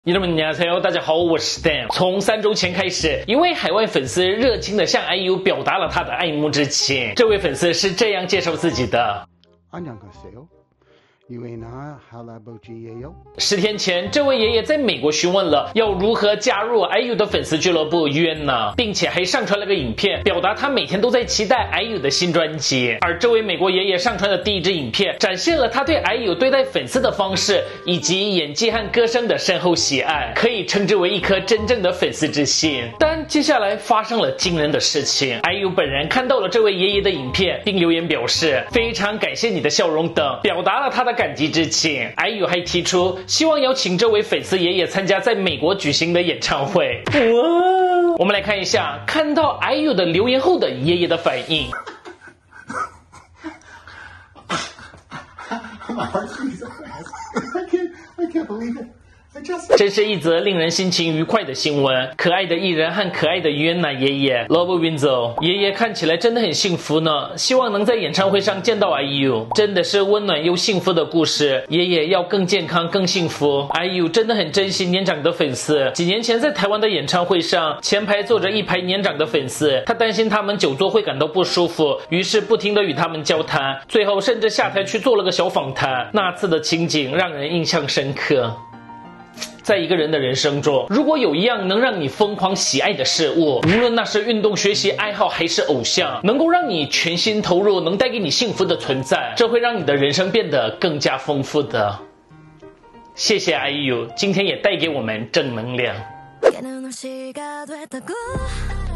여러분大家好，我是 Dan。从3周前开始，一位海外粉丝热情地向 IU 表达了他的爱慕之情。这位粉丝是这样介绍自己的。10天前，这位爷爷在美国询问了要如何加入 IU 的粉丝俱乐部约呢，并且还上传了个影片，表达他每天都在期待 IU 的新专辑。而这位美国爷爷上传的第一支影片，展现了他对 IU 对待粉丝的方式，以及演技和歌声的深厚喜爱，可以称之为一颗真正的粉丝之心。但接下来发生了惊人的事情 ，IU 本人看到了这位爷爷的影片，并留言表示非常感谢你的笑容等，表达了他的感激之情。IU 还提出希望邀请这位粉丝爷爷参加在美国举行的演唱会。我们来看一下看到 IU 的留言后的爷爷的反应。I can't believe it. 这是一则令人心情愉快的新闻，可爱的艺人和可爱的约奶爷爷 Love Winzo 爷爷看起来真的很幸福呢，希望能在演唱会上见到 IU， 真的是温暖又幸福的故事，爷爷要更健康更幸福。 IU 真的很珍惜年长的粉丝，几年前在台湾的演唱会上，前排坐着一排年长的粉丝，他担心他们久坐会感到不舒服，于是不停地与他们交谈，最后甚至下台去做了个小访谈，那次的情景让人印象深刻。在一个人的人生中，如果有一样能让你疯狂喜爱的事物，无论那是运动、学习、爱好还是偶像，能够让你全心投入，能带给你幸福的存在，这会让你的人生变得更加丰富的。谢谢 IU， 今天也带给我们正能量。